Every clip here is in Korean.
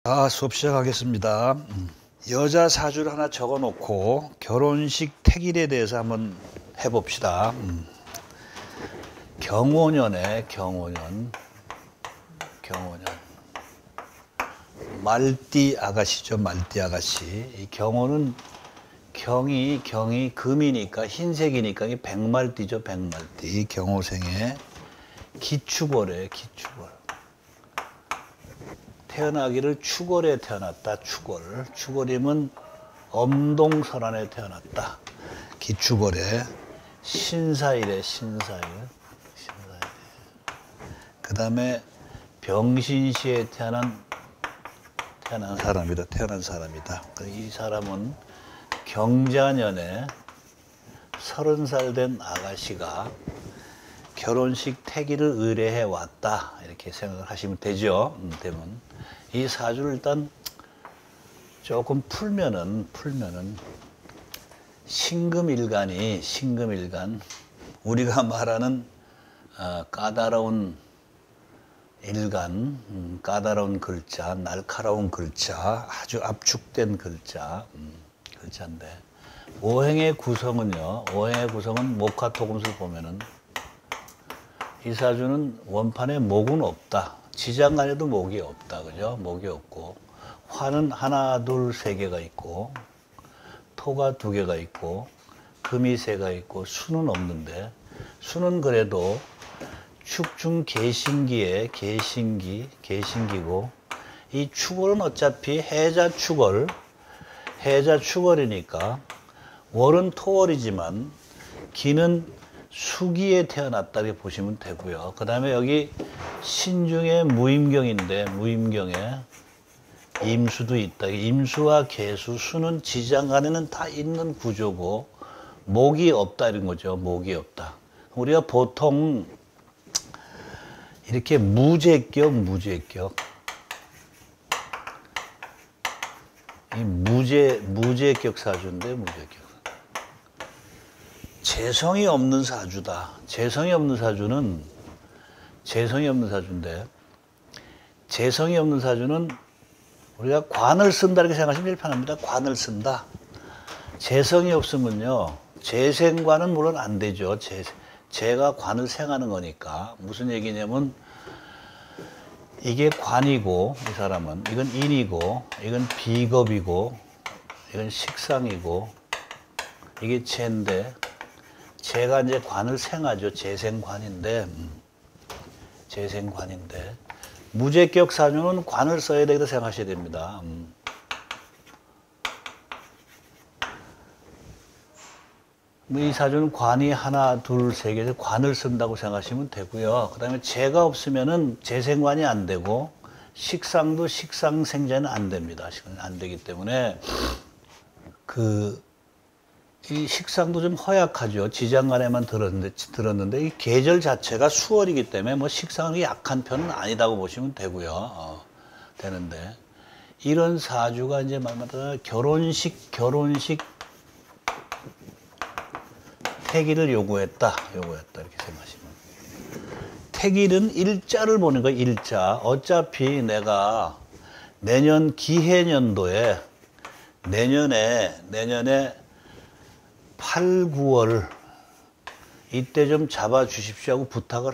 수업 시작하겠습니다. 여자 사주를 하나 적어 놓고 결혼식 택일에 대해서 한번 해봅시다. 경호년에 경호년. 말띠 아가씨죠. 말띠 아가씨. 이 경호는 경이 금이니까 흰색이니까 이 백말띠죠. 백말띠. 경호생의 기축월에 기축월. 태어나기를 축월에 태어났다. 축월. 축월이면 엄동설안에 태어났다. 기축월에 신사일에 신사일. 그 다음에 병신시에 태어난 사람이다. 이 사람은 경자년에 30살 된 아가씨가 결혼식 택일을 의뢰해 왔다. 이렇게 생각을 하시면 되죠. 되면 이 사주를 일단 조금 풀면은 신금일간 우리가 말하는 까다로운 일간, 까다로운 글자, 날카로운 글자, 아주 압축된 글자인데 오행의 구성은요. 오행의 구성은 목화토금술 보면은 이 사주는 원판에 목은 없다. 지장간에도 목이 없다. 그죠? 목이 없고 화는 하나, 둘, 세 개가 있고 토가 두 개가 있고 금이 세 개가 있고 수는 없는데 수는 그래도 축중 계신기에 계신기고 이 축월은 어차피 해자 축월이니까 월은 토월이지만 기는 수기에 태어났다 이렇게 보시면 되고요. 그 다음에 여기 신중에 무임경인데 무임경에 임수도 있다. 임수와 계수, 수는 지장간에는 다 있는 구조고 목이 없다 이런 거죠. 목이 없다. 우리가 보통 이렇게 무제격 이 무제격 사주인데 무제격 재성이 없는 사주다. 재성이 없는 사주인데 재성이 없는 사주는 우리가 관을 쓴다 이렇게 생각하시면 제일 편합니다. 관을 쓴다. 재성이 없으면요. 재생관은 물론 안 되죠. 재가 관을 생하는 거니까. 무슨 얘기냐면 이게 관이고 이 사람은 이건 인이고 이건 비겁이고 이건 식상이고 이게 재인데 재가 이제 관을 생하죠. 재생관인데 무제격 사주는 관을 써야 되겠다 생각하셔야 됩니다. 이 사주는 관이 하나, 둘, 세 개에서 관을 쓴다고 생각하시면 되고요. 그 다음에 재가 없으면은 재생관이 안 되고 식상도 식상생재는 안 됩니다. 안 되기 때문에 이 식상도 좀 허약하죠. 지장간에만 들었는데 이 계절 자체가 수월이기 때문에 뭐 식상이 약한 편은 아니다고 보시면 되고요. 되는데 이런 사주가 이제 말마다 결혼식 택일을 요구했다 이렇게 생각하시면 택일은 일자를 보는 거예요. 일자. 어차피 내가 내년 기해년도에 내년에 8, 9월 이때 좀 잡아주십시오 하고 부탁을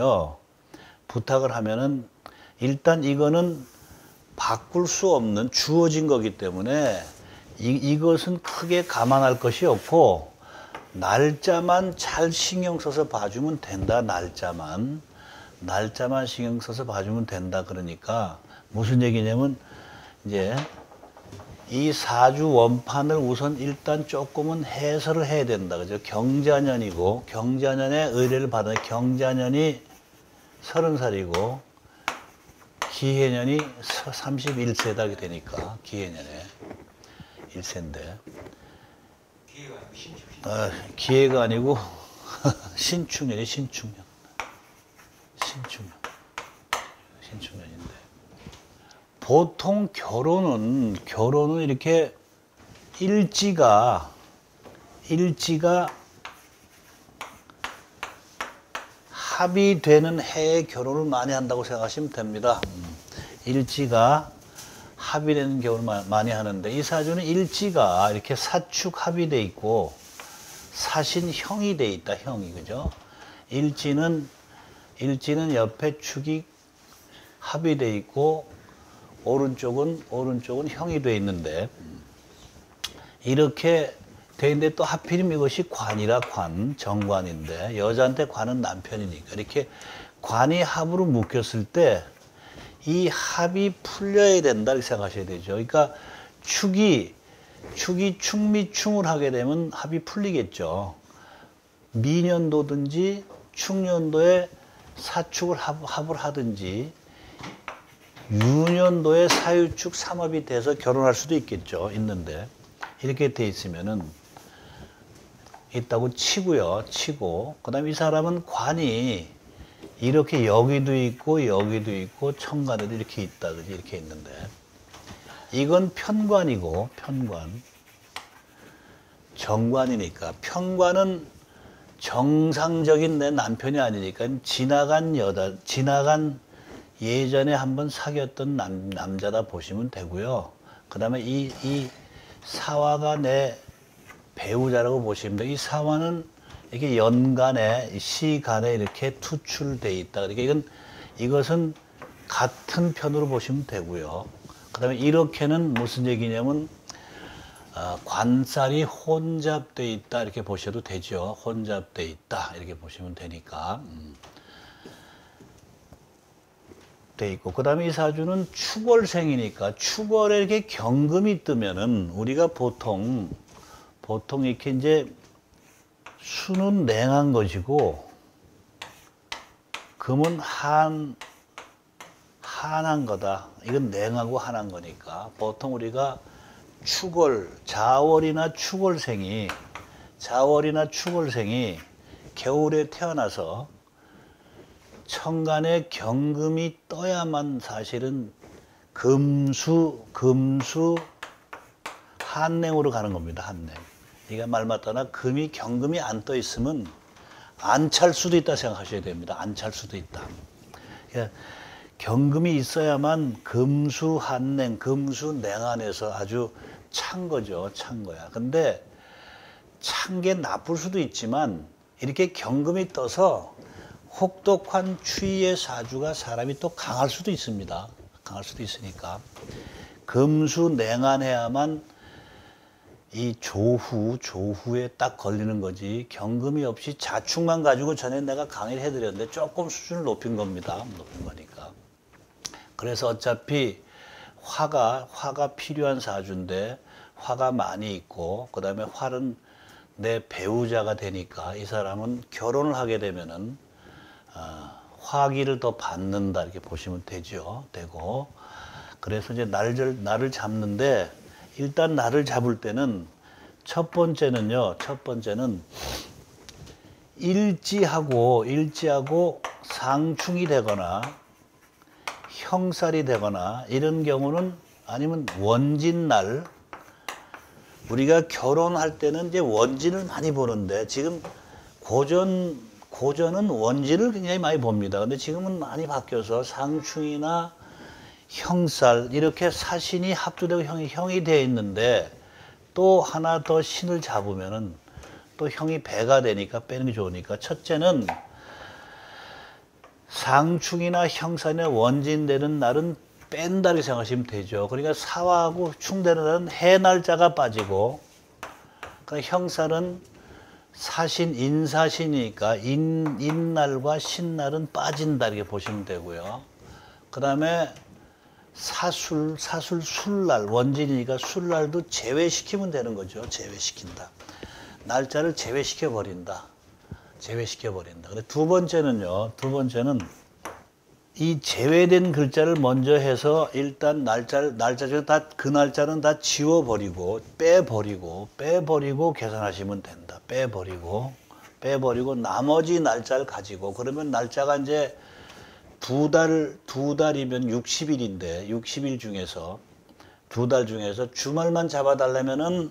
하면은 일단 이거는 바꿀 수 없는 주어진 거기 때문에 이것은 크게 감안할 것이 없고 날짜만 잘 신경 써서 봐주면 된다. 날짜만 신경 써서 봐주면 된다. 그러니까 무슨 얘기냐면 이제 이 사주 원판을 우선 일단 조금은 해설을 해야 된다. 그죠? 경자년이고 경자년에 의뢰를 받은 경자년이 30살이고 기해년이 31세다 이렇게 되니까 기해년에 1세인데 기해가 아니고 신축년이 신축년인데 보통 결혼은 이렇게 일지가 합의되는 해에 결혼을 많이 한다고 생각하시면 됩니다. 일지가 합의되는 경우를 많이 하는데 이 사주는 일지가 이렇게 사축 합의돼 있고 사신형이 돼 있다. 형이 그죠? 일지는 옆에 축이 합의돼 있고 오른쪽은 형이 돼 있는데 이렇게 돼 있는데 또 하필이면 이것이 관이라 관, 정관인데 여자한테 관은 남편이니까 이렇게 관이 합으로 묶였을 때 이 합이 풀려야 된다 이렇게 생각하셔야 되죠. 그러니까 축이 축미충을 하게 되면 합이 풀리겠죠. 미년도든지 축년도에 사축을 합을 하든지 유년도에 사유축 삼합이 돼서 결혼할 수도 있겠죠. 있는데 이렇게 돼 있으면은 있다고 치고 그다음에 이 사람은 관이 이렇게 여기도 있고 천간에도 이렇게 있다 그지 이렇게 있는데 이건 편관이고 정관이니까 편관은 정상적인 내 남편이 아니니까 지나간 예전에 한번 사귀었던 남자다 보시면 되고요. 그 다음에 이 사화가 내 배우자라고 보시면 돼요. 이 사화는 이렇게 연간에, 시간에 이렇게 투출되어 있다. 그러니까 이것은 같은 편으로 보시면 되고요. 그 다음에 이렇게는 무슨 얘기냐면, 관살이 혼잡되어 있다. 이렇게 보셔도 되죠. 혼잡되어 있다. 이렇게 보시면 되니까. 돼 있고 그 다음에 이 사주는 축월생이니까 축월에 이렇게 경금이 뜨면은 우리가 보통 이렇게 이제 수는 냉한 것이고 금은 한한 거다. 이건 냉하고 한한 거니까 보통 우리가 자월이나 축월생이 겨울에 태어나서 천간에 경금이 떠야만 사실은 금수 한냉으로 가는 겁니다. 한냉. 이게 말 맞다나 경금이 안 떠 있으면 안 찰 수도 있다 생각하셔야 됩니다. 안 찰 수도 있다. 그러니까 경금이 있어야만 금수 한냉, 금수 냉안에서 아주 찬 거죠. 찬 거야. 근데 찬 게 나쁠 수도 있지만 이렇게 경금이 떠서 혹독한 추위의 사주가 사람이 또 강할 수도 있습니다. 강할 수도 있으니까 금수 냉안해야만 이 조후에 딱 걸리는 거지 경금이 없이 자축만 가지고 전에 내가 강의를 해드렸는데 조금 수준을 높인 겁니다. 높인 거니까. 그래서 어차피 화가 필요한 사주인데 화가 많이 있고 그 다음에 화는 내 배우자가 되니까 이 사람은 결혼을 하게 되면은 화기를 더 받는다 이렇게 보시면 되죠. 되고 그래서 이제 날을 잡는데 일단 날을 잡을 때는 첫 번째는 일지하고 상충이 되거나 형살이 되거나 이런 경우는 아니면 원진날 우리가 결혼할 때는 이제 원진을 많이 보는데 지금 고전은 원진을 굉장히 많이 봅니다. 근데 지금은 많이 바뀌어서 상충이나 형살 이렇게 사신이 합두되고 형이 되어 있는데 또 하나 더 신을 잡으면은 또 형이 배가 되니까 빼는 게 좋으니까 첫째는 상충이나 형살이나 원진되는 날은 뺀다 이렇게 생각하시면 되죠. 그러니까 사화하고 충되는 날은 해 날짜가 빠지고 그러니까 형살은 사신 인사신이니까 인날과 신날은 빠진다 이렇게 보시면 되고요. 그 다음에 술날 원진이니까 술날도 제외시키면 되는 거죠. 제외시킨다. 날짜를 제외시켜 버린다. 근데 두 번째는 이 제외된 글자를 먼저 해서 일단 날짜 중에 그 날짜는 다 지워버리고 빼버리고 계산하시면 된다. 빼버리고 나머지 날짜를 가지고 그러면 날짜가 이제 두 달이면 60일인데 60일 중에서 두 달 중에서 주말만 잡아달라면은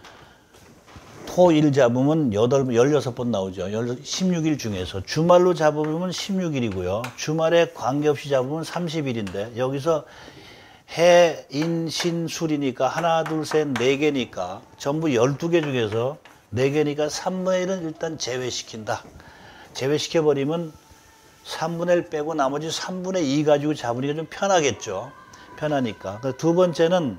토일 잡으면 16번 나오죠. 16일 중에서 주말로 잡으면 16일이고요. 주말에 관계없이 잡으면 30일인데 여기서 해, 인, 신, 술이니까 하나, 둘, 셋, 네 개니까 전부 12개 중에서 4개니까 3분의 1은 일단 제외시킨다. 제외시켜버리면 3분의 1 빼고 나머지 3분의 2 가지고 잡으니까 좀 편하겠죠. 편하니까. 두 번째는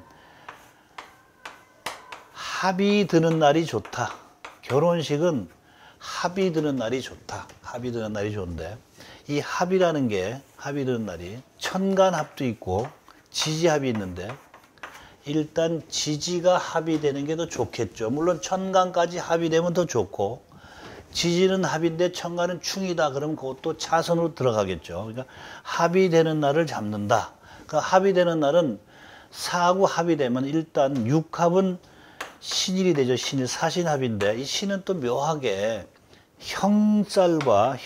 합이 드는 날이 좋다. 결혼식은 합이 드는 날이 좋다. 합이 드는 날이 좋은데 이 합이라는 게 합이 드는 날이 천간합도 있고 지지합이 있는데 일단 지지가 합이 되는 게 더 좋겠죠. 물론 천간까지 합이 되면 더 좋고 지지는 합인데 천간은 충이다. 그러면 그것도 차선으로 들어가겠죠. 그러니까 합이 되는 날을 잡는다. 그러니까 합이 되는 날은 사하고 합이 되면 일단 육합은 신일이 되죠. 신일 사신합인데 이 신은 또 묘하게 형살과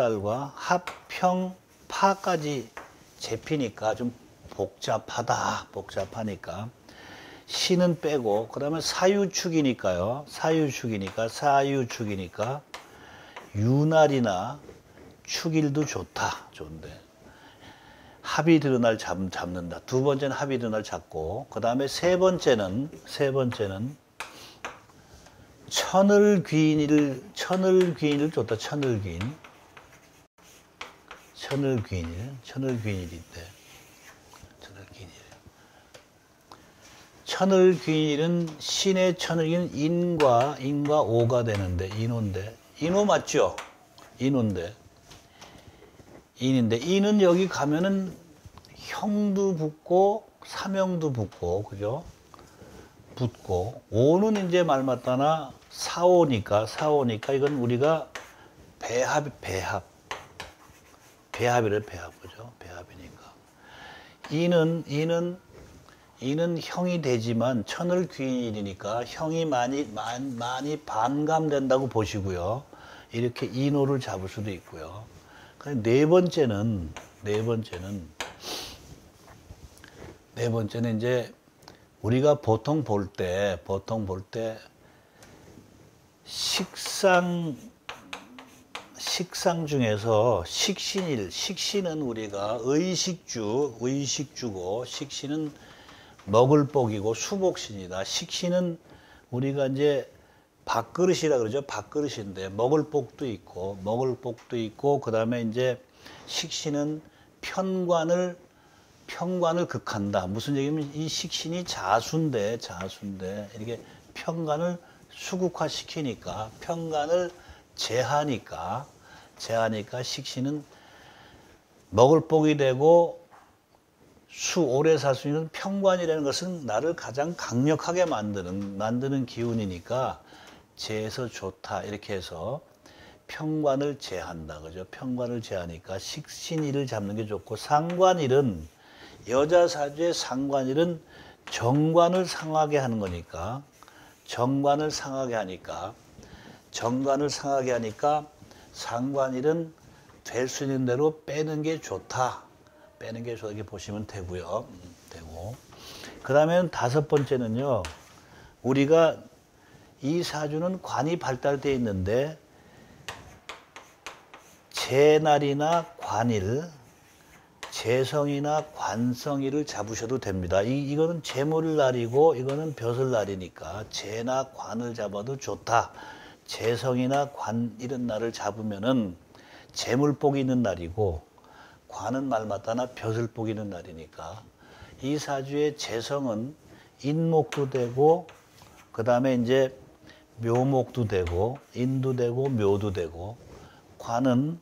합형 파까지 잡히니까 좀 복잡하니까 신은 빼고 그다음에 사유축이니까 유날이나 축일도 좋은데 합이 드는 날 잡는다. 두 번째는 합이 드는 날 잡고 그다음에 세 번째는 천을귀인일 좋다. 천을귀인일인데 천을귀인일은 신의 천을귀는 인과 오가 되는데 인호 맞죠? 인인데 인은 여기 가면은 형도 붙고 사명도 붙고 그죠? 붙고 오는 이제 말맞다나 사오니까 이건 우리가 배합이래 배합 그죠? 배합이니까 이는 형이 되지만 천을귀인이니까 형이 많이 반감된다고 보시고요. 이렇게 인호를 잡을 수도 있고요. 네 번째는 이제 우리가 보통 볼 때 식상 중에서 식신은 우리가 의식주고 식신은 먹을 복이고 수복신이다. 식신은 우리가 이제 밥그릇이라 그러죠. 밥그릇인데 먹을 복도 있고 그다음에 이제 식신은 편관을 극한다. 무슨 얘기냐면 이 식신이 자수인데 이렇게 편관을 수국화시키니까 편관을 제하니까 식신은 먹을 복이 되고 오래 살 수 있는 편관이라는 것은 나를 가장 강력하게 만드는 기운이니까 제해서 좋다. 이렇게 해서 편관을 제한다. 그죠? 편관을 제하니까 식신일을 잡는 게 좋고 상관일은 여자 사주의 상관일은 정관을 상하게 하는 거니까 정관을 상하게 하니까 상관일은 될 수 있는 대로 빼는 게 좋다. 이렇게 보시면 되고요. 그 다음에 다섯 번째는요. 우리가 이 사주는 관이 발달되어 있는데 재날이나 관일, 재성이나 관성일을 잡으셔도 됩니다. 이거는 재물날이고 이거는 벼슬날이니까 재나 관을 잡아도 좋다. 재성이나 관 이런 날을 잡으면은 재물복이 있는 날이고 관은 말마따나 벼슬복이 있는 날이니까 이 사주의 재성은 인목도 되고 그 다음에 이제 묘목도 되고 인도 되고 묘도 되고 관은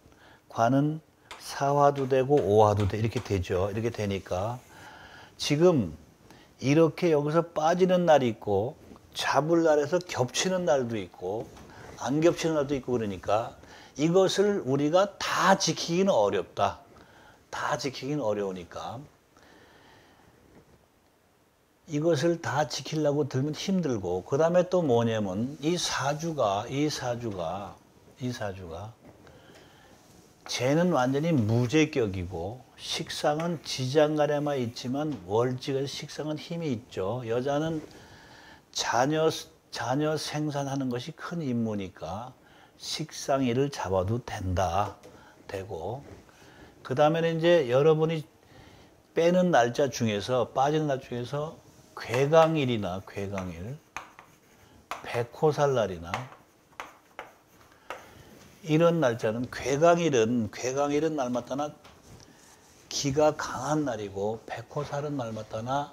사화도 되고 오화도 되고 이렇게 되죠. 이렇게 되니까 지금 이렇게 여기서 빠지는 날이 있고 잡을 날에서 겹치는 날도 있고 안 겹치는 날도 있고 그러니까 이것을 우리가 다 지키기는 어렵다. 다 지키기는 어려우니까 이것을 다 지키려고 들면 힘들고 그 다음에 또 뭐냐면 이 사주가 재는 완전히 무제격이고 식상은 지장간에만 있지만 월직은 식상은 힘이 있죠. 여자는 자녀 생산하는 것이 큰 임무니까 식상일을 잡아도 되고 그 다음에는 이제 여러분이 빼는 날짜 중에서 빠지는 날 중에서 괴강일이나 괴강일, 백호살날이나 이런 날짜는 괴강일은 날마다나 기가 강한 날이고 백호살은 날마다나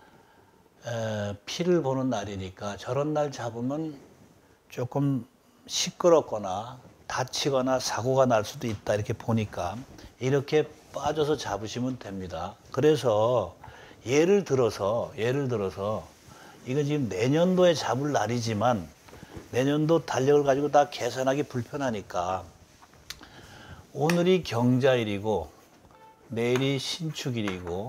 피를 보는 날이니까 저런 날 잡으면 조금 시끄럽거나 다치거나 사고가 날 수도 있다 이렇게 보니까 이렇게 빠져서 잡으시면 됩니다. 그래서 예를 들어서 이거 지금 내년도에 잡을 날이지만 내년도 달력을 가지고 다 계산하기 불편하니까 오늘이 경자일이고 내일이 신축일이고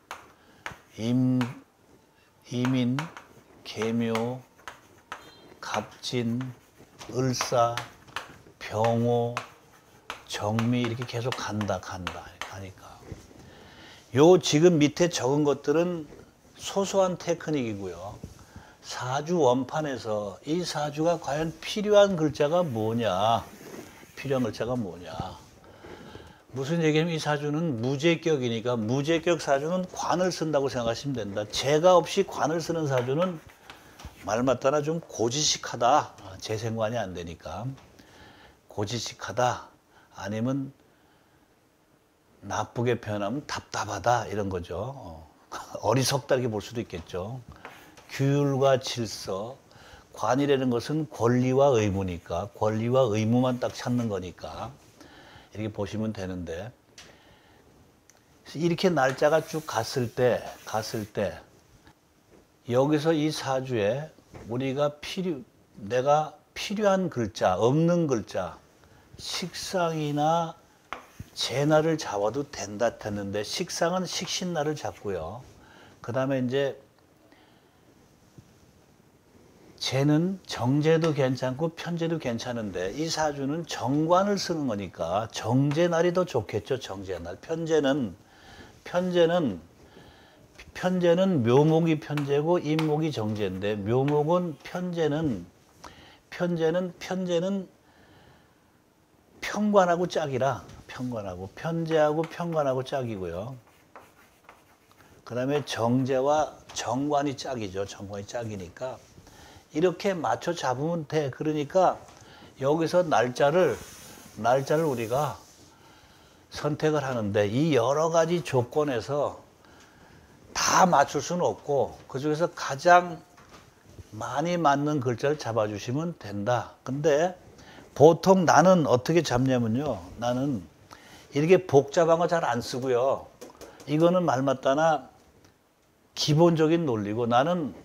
이민, 계묘, 갑진, 을사, 병호, 정미 이렇게 계속 가니까 요 지금 밑에 적은 것들은 소소한 테크닉이고요. 사주 원판에서 이 사주가 과연 필요한 글자가 뭐냐, 무슨 얘기냐면 이 사주는 무제격이니까 무제격 사주는 관을 쓴다고 생각하시면 된다. 제가 없이 관을 쓰는 사주는 말마따나 좀 고지식하다. 재생관이 안 되니까 고지식하다, 아니면 나쁘게 표현하면 답답하다 이런 거죠. 어리석다 이렇게 볼 수도 있겠죠. 규율과 질서, 관이라는 것은 권리와 의무니까 권리와 의무만 딱 찾는 거니까 이렇게 보시면 되는데, 이렇게 날짜가 쭉 갔을 때 여기서 이 사주에 내가 필요한 글자, 없는 글자, 식상이나 제날을 잡아도 된다 했는데 식상은 식신날을 잡고요. 그 다음에 이제 제는 정제도 괜찮고 편제도 괜찮은데 이 사주는 정관을 쓰는 거니까 정제날이 더 좋겠죠. 정제날. 편제는 묘목이 편제고 임목이 정제인데 묘목은 편제는 편관하고 짝이라 편제하고 편관하고 짝이고요. 그 다음에 정제와 정관이 짝이죠. 정관이 짝이니까 이렇게 맞춰 잡으면 돼. 그러니까 여기서 날짜를 우리가 선택을 하는데 이 여러 가지 조건에서 다 맞출 수는 없고 그중에서 가장 많이 맞는 글자를 잡아주시면 된다. 근데 보통 나는 어떻게 잡냐면요. 나는 이렇게 복잡한 거 잘 안 쓰고요. 이거는 말마따나 기본적인 논리고 나는